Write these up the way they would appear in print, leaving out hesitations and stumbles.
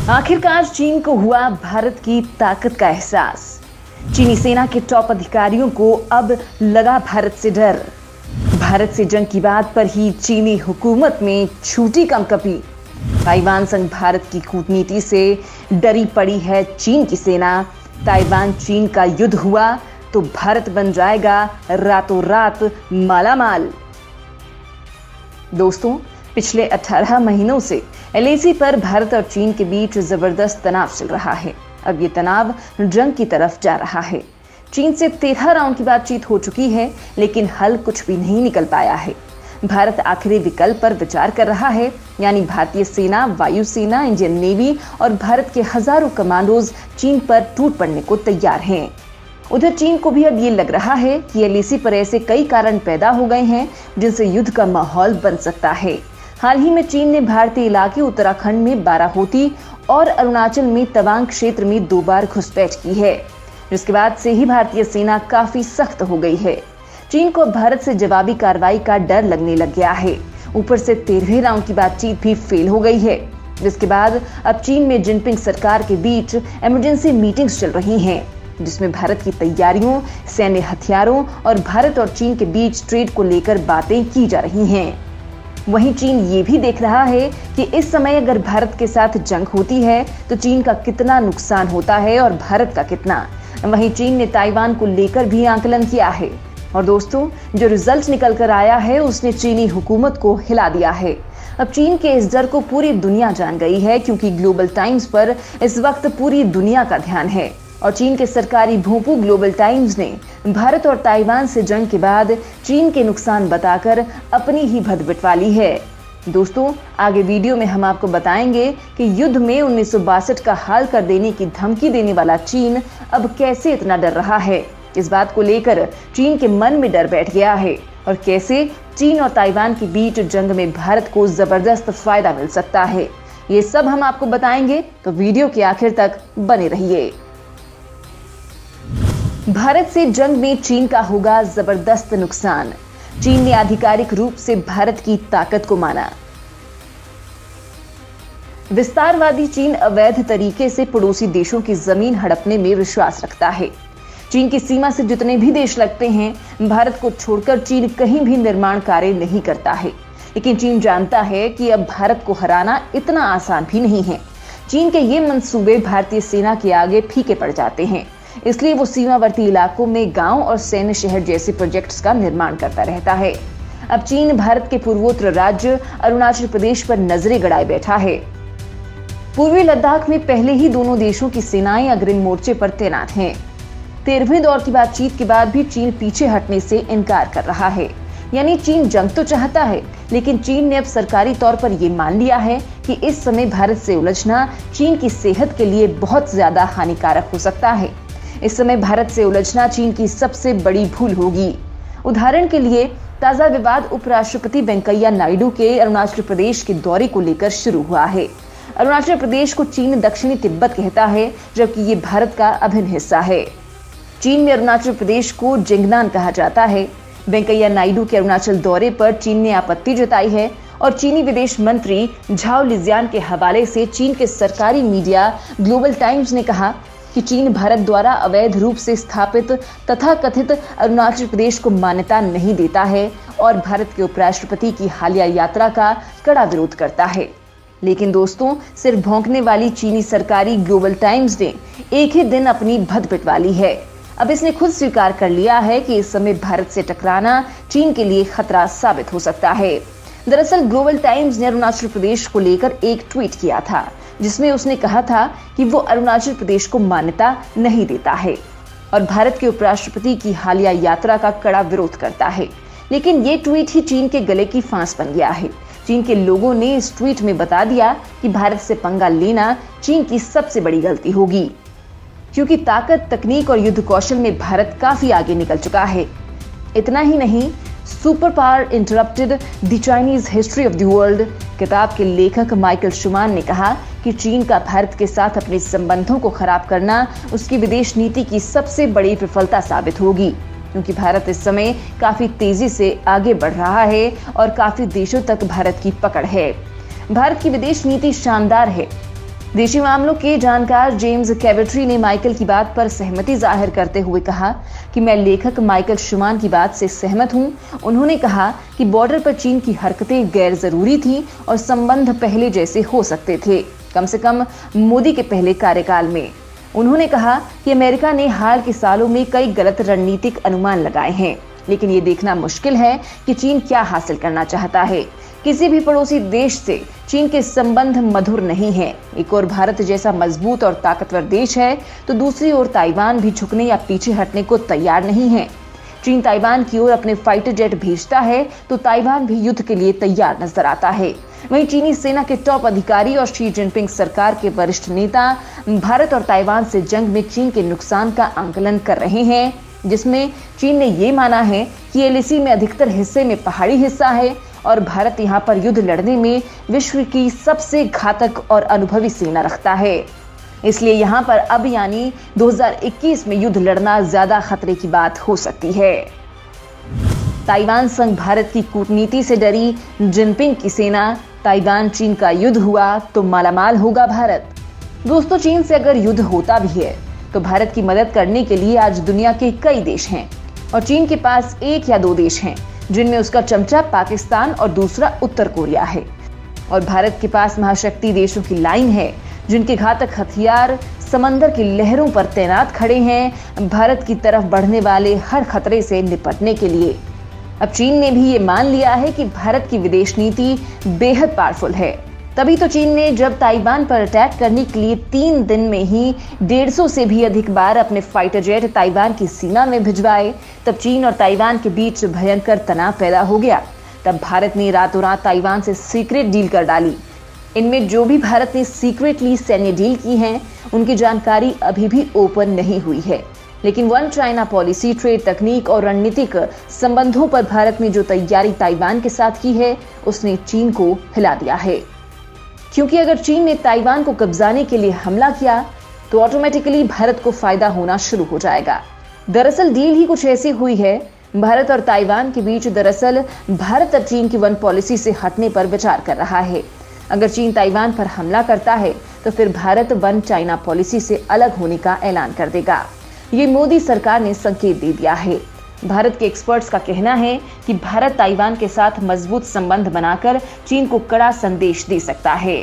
आखिरकार चीन को हुआ भारत की ताकत का एहसास। चीनी सेना के टॉप अधिकारियों को अब लगा भारत से डर। भारत से जंग की बात पर ही चीनी हुकूमत में छूटी कंपकपी। ताइवान संग भारत की कूटनीति से डरी पड़ी है चीन की सेना। ताइवान चीन का युद्ध हुआ तो भारत बन जाएगा रातों रात मालामाल। दोस्तों, पिछले 18 महीनों से एलएसी पर भारत और चीन के बीच जबरदस्त तनाव चल रहा है। अब ये तनाव जंग की तरफ जा रहा है। चीन से 13 राउंड की बातचीत हो चुकी है, लेकिन हल कुछ भी नहीं निकल पाया है। भारत आखिरी विकल्प पर विचार कर रहा है, यानी भारतीय सेना, वायुसेना, इंडियन नेवी और भारत के हजारों कमांडोज चीन पर टूट पड़ने को तैयार हैं। उधर चीन को भी अब ये लग रहा है कि एलएसी पर ऐसे कई कारण पैदा हो गए हैं जिनसे युद्ध का माहौल बन सकता है। हाल ही में चीन ने भारतीय इलाके उत्तराखंड में बाराहोती और अरुणाचल में तवांग क्षेत्र में 2 बार घुसपैठ की है, जिसके बाद से ही भारतीय सेना काफी सख्त हो गई है। चीन को भारत से जवाबी कार्रवाई का डर लगने लग गया है। ऊपर से 13वें राउंड की बातचीत भी फेल हो गई है, जिसके बाद अब चीन में जिनपिंग सरकार के बीच इमरजेंसी मीटिंग्स चल रही हैं, जिसमें भारत की तैयारियों, सैन्य हथियारों और भारत और चीन के बीच ट्रेड को लेकर बातें की जा रही हैं। वहीं चीन ये भी देख रहा है कि इस समय अगर भारत के साथ जंग होती है तो चीन का कितना नुकसान होता है और भारत का कितना। वहीं चीन ने ताइवान को लेकर भी आकलन किया है और दोस्तों, जो रिजल्ट निकल कर आया है उसने चीनी हुकूमत को हिला दिया है। अब चीन के इस डर को पूरी दुनिया जान गई है, क्योंकि ग्लोबल टाइम्स पर इस वक्त पूरी दुनिया का ध्यान है और चीन के सरकारी भोंपू ग्लोबल टाइम्स ने भारत और ताइवान से जंग के बाद चीन के नुकसान बताकर अपनी ही भद बिटवा ली है। दोस्तों, आगे वीडियो में हम आपको बताएंगे कि युद्ध में 1962 का हाल कर देने की धमकी देने वाला चीन अब कैसे इतना डर रहा है। इस बात को लेकर चीन के मन में डर बैठ गया है और कैसे चीन और ताइवान के बीच जंग में भारत को जबरदस्त फायदा मिल सकता है। ये सब हम आपको बताएंगे, तो वीडियो के आखिर तक बने रहिए। भारत से जंग में चीन का होगा जबरदस्त नुकसान। चीन ने आधिकारिक रूप से भारत की ताकत को माना। विस्तारवादी चीन अवैध तरीके से पड़ोसी देशों की जमीन हड़पने में विश्वास रखता है। चीन की सीमा से जितने भी देश लगते हैं, भारत को छोड़कर चीन कहीं भी निर्माण कार्य नहीं करता है। लेकिन चीन जानता है कि अब भारत को हराना इतना आसान भी नहीं है। चीन के ये मंसूबे भारतीय सेना के आगे फीके पड़ जाते हैं, इसलिए वो सीमावर्ती इलाकों में गांव और सैन्य शहर जैसे प्रोजेक्ट्स का निर्माण करता रहता है। अब चीन भारत के पूर्वोत्तर राज्य अरुणाचल प्रदेश पर नजरें गड़ाए बैठा है। पूर्वी लद्दाख में पहले ही दोनों देशों की सेनाएं अग्रिम मोर्चे पर तैनात हैं। 13वें दौर की बातचीत के बाद भी चीन पीछे हटने से इनकार कर रहा है। यानी चीन जंग तो चाहता है, लेकिन चीन ने अब सरकारी तौर पर यह मान लिया है कि इस समय भारत से उलझना चीन की सेहत के लिए बहुत ज्यादा हानिकारक हो सकता है। इस समय भारत से उलझना चीन की सबसे बड़ी भूल होगी। उदाहरण के लिए, ताजा विवाद उपराष्ट्रपति वेंकैया नायडू के अरुणाचल प्रदेश के दौरे को लेकर शुरू हुआ है। अरुणाचल प्रदेश को चीन दक्षिणी तिब्बत कहता है, जबकि ये भारत का अभिन्न हिस्सा है। चीन में अरुणाचल प्रदेश को जिंगनान कहा जाता है। वेंकैया नायडू के अरुणाचल दौरे पर चीन ने आपत्ति जताई है और चीनी विदेश मंत्री झाओ लिजियान के हवाले से चीन के सरकारी मीडिया ग्लोबल टाइम्स ने कहा कि चीन भारत द्वारा अवैध रूप से स्थापित तथा कथित अरुणाचल प्रदेश को मान्यता नहीं देता है और भारत के उपराष्ट्रपति की हालिया यात्रा का कड़ा विरोध करता है। लेकिन दोस्तों, सिर्फ भौंकने वाली चीनी सरकारी ग्लोबल टाइम्स ने एक ही दिन अपनी भद पिटवा ली है। अब इसने खुद स्वीकार कर लिया है कि इस समय भारत से टकराना चीन के लिए खतरा साबित हो सकता है। दरअसल ग्लोबल टाइम्स ने अरुणाचल प्रदेश को लेकर एक ट्वीट किया था, जिसमें उसने कहा था कि वो अरुणाचल प्रदेश को मान्यता नहीं देता है और भारत के उपराष्ट्रपति की हालिया यात्रा का कड़ा विरोध करता है। लेकिन ये ट्वीट ही चीन के गले की फांस बन गया है। चीन के लोगों ने इस ट्वीट में बता दिया कि भारत से पंगा लेना चीन की सबसे बड़ी गलती होगी, क्योंकि ताकत, तकनीक और युद्ध कौशल में भारत काफी आगे निकल चुका है। इतना ही नहीं, super power interrupted the Chinese history of the world किताब के लेखक माइकल शुमान ने कहा कि चीन का भारत के साथ अपने संबंधों को खराब करना उसकी विदेश नीति की सबसे बड़ी विफलता साबित होगी, क्योंकि भारत इस समय काफी तेजी से आगे बढ़ रहा है और काफी देशों तक भारत की पकड़ है। भारत की विदेश नीति शानदार है, देशी मामलों के जानकार जेम्स कैविट्री ने माइकल की बात पर सहमति जाहिर करते हुए कहा कि मैं लेखक माइकल शुमान की बात से सहमत हूं। उन्होंने कहा कि बॉर्डर पर चीन की हरकतें गैर जरूरी थीं और संबंध पहले जैसे हो सकते थे, कम से कम मोदी के पहले कार्यकाल में। उन्होंने कहा कि अमेरिका ने हाल के सालों में कई गलत रणनीतिक अनुमान लगाए हैं, लेकिन ये देखना मुश्किल है कि चीन क्या हासिल करना चाहता है। किसी भी पड़ोसी देश से चीन के संबंध मधुर नहीं है। एक और भारत जैसा मजबूत और ताकतवर देश है, तो दूसरी ओर ताइवान भी झुकने या पीछे हटने को तैयार नहीं है। चीन ताइवान की ओर अपने फाइटर जेट भेजता है तो ताइवान भी युद्ध के लिए तैयार नजर आता है। वहीं चीनी सेना के टॉप अधिकारी और शी जिनपिंग सरकार के वरिष्ठ नेता भारत और ताइवान से जंग में चीन के नुकसान का आंकलन कर रहे हैं, जिसमें चीन ने ये माना है कि एलएसी में अधिकतर हिस्से में पहाड़ी हिस्सा है और भारत यहां पर युद्ध लड़ने में विश्व की सबसे घातक और अनुभवी सेना रखता है। इसलिए यहां पर अब यानी 2021 में युद्ध लड़ना ज्यादा खतरे की बात हो सकती है। ताइवान संग भारत की कूटनीति से डरी जिनपिंग की सेना, ताइवान चीन का युद्ध हुआ तो मालामाल होगा भारत। दोस्तों, चीन से अगर युद्ध होता भी है तो भारत की मदद करने के लिए आज दुनिया के कई देश हैं और चीन के पास एक या दो देश हैं जिनमें उसका चमचा पाकिस्तान और दूसरा उत्तर कोरिया है। और भारत के पास महाशक्ति देशों की लाइन है जिनके घातक हथियार समंदर की लहरों पर तैनात खड़े हैं भारत की तरफ बढ़ने वाले हर खतरे से निपटने के लिए। अब चीन ने भी ये मान लिया है कि भारत की विदेश नीति बेहद पावरफुल है। तभी तो चीन ने जब ताइवान पर अटैक करने के लिए 3 दिन में ही 150 से भी अधिक बार अपने फाइटर जेट ताइवान की सीमा में भिजवाए, तब चीन और ताइवान के बीच भयंकर तनाव पैदा हो गया। तब भारत ने रातों रात ताइवान से सीक्रेट डील कर डाली। इनमें जो भी भारत ने सीक्रेटली सैन्य डील की हैं, उनकी जानकारी अभी भी ओपन नहीं हुई है। लेकिन वन चाइना पॉलिसी, ट्रेड तकनीक और रणनीतिक संबंधों पर भारत ने जो तैयारी ताइवान के साथ की है, उसने चीन को हिला दिया है। क्योंकि अगर चीन ने ताइवान को कब्जाने के लिए हमला किया तो ऑटोमेटिकली भारत को फायदा होना शुरू हो जाएगा। दरअसल डील ही कुछ ऐसी हुई है। भारत और ताइवान के बीच दरअसल भारत अब चीन की वन पॉलिसी से हटने पर विचार कर रहा है। अगर चीन ताइवान पर हमला करता है तो फिर भारत वन चाइना पॉलिसी से अलग होने का ऐलान कर देगा। ये मोदी सरकार ने संकेत दे दिया है। भारत के एक्सपर्ट्स का कहना है कि भारत ताइवान के साथ मजबूत संबंध बनाकर चीन को कड़ा संदेश दे सकता है।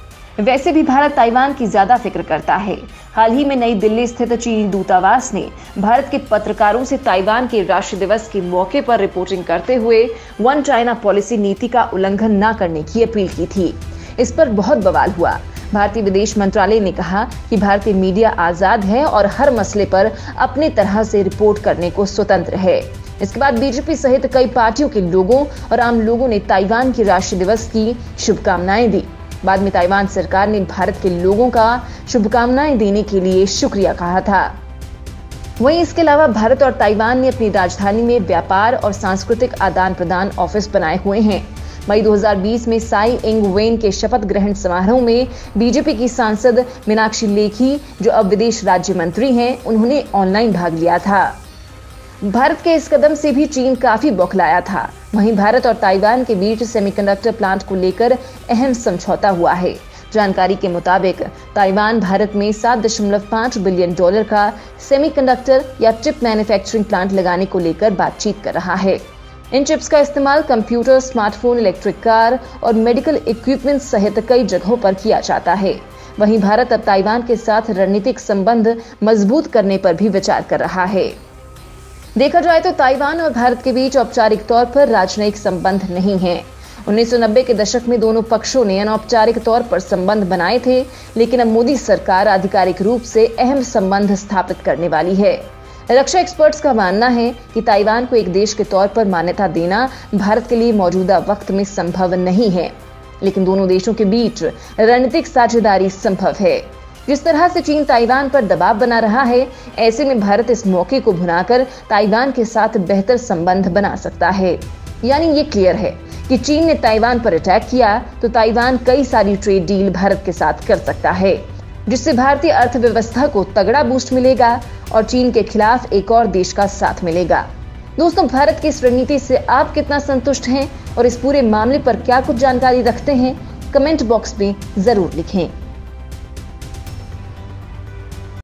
वैसे भी भारत ताइवान की ज्यादा फिक्र करता है। हाल ही में नई दिल्ली स्थित चीनी दूतावास ने भारत के पत्रकारों से ताइवान के राष्ट्रीय दिवस के मौके पर रिपोर्टिंग करते हुए वन चाइना पॉलिसी नीति का उल्लंघन न करने की अपील की थी। इस पर बहुत बवाल हुआ। भारतीय विदेश मंत्रालय ने कहा कि भारतीय मीडिया आजाद है और हर मसले पर अपनी तरह से रिपोर्ट करने को स्वतंत्र है। इसके बाद बीजेपी सहित कई पार्टियों के लोगों और आम लोगों ने ताइवान के राष्ट्रीय दिवस की शुभकामनाएं दी। बाद में ताइवान सरकार ने भारत के लोगों का शुभकामनाएं देने के लिए शुक्रिया कहा था। वहीं इसके अलावा भारत और ताइवान ने अपनी राजधानी में व्यापार और सांस्कृतिक आदान प्रदान ऑफिस बनाए हुए हैं। मई 2020 में साई इंग वेन के शपथ ग्रहण समारोह में बीजेपी की सांसद मीनाक्षी लेखी, जो अब विदेश राज्य मंत्री हैं, उन्होंने ऑनलाइन भाग लिया था। भारत के इस कदम से भी चीन काफी बौखलाया था। वहीं भारत और ताइवान के बीच सेमीकंडक्टर प्लांट को लेकर अहम समझौता हुआ है। जानकारी के मुताबिक ताइवान भारत में $7.5 बिलियन का सेमीकंडक्टर या चिप मैन्युफैक्चरिंग प्लांट लगाने को लेकर बातचीत कर रहा है। इन चिप्स का इस्तेमाल कंप्यूटर, स्मार्टफोन, इलेक्ट्रिक कार और मेडिकल इक्विपमेंट सहित कई जगहों पर किया जाता है। वहीं भारत अब ताइवान के साथ रणनीतिक संबंध मजबूत करने पर भी विचार कर रहा है। देखा जाए तो ताइवान और भारत के बीच औपचारिक तौर पर राजनयिक संबंध नहीं है। 1990 के दशक में दोनों पक्षों ने अनौपचारिक तौर पर संबंध बनाए थे, लेकिन अब मोदी सरकार आधिकारिक रूप से अहम संबंध स्थापित करने वाली है। रक्षा एक्सपर्ट्स का मानना है कि ताइवान को एक देश के तौर पर मान्यता देना भारत के लिए मौजूदा वक्त में संभव नहीं है, लेकिन दोनों देशों के बीच रणनीतिक साझेदारी संभव है। जिस तरह से चीन ताइवान पर दबाव बना रहा है, ऐसे में भारत इस मौके को भुनाकर ताइवान के साथ बेहतर संबंध बना सकता है। यानी ये क्लियर है कि चीन ने ताइवान पर अटैक किया तो ताइवान कई सारी ट्रेड डील भारत के साथ कर सकता है, जिससे भारतीय अर्थव्यवस्था को तगड़ा बूस्ट मिलेगा और चीन के खिलाफ एक और देश का साथ मिलेगा। दोस्तों, भारत की इस रणनीति से आप कितना संतुष्ट हैं और इस पूरे मामले पर क्या कुछ जानकारी रखते हैं, कमेंट बॉक्स में जरूर लिखें।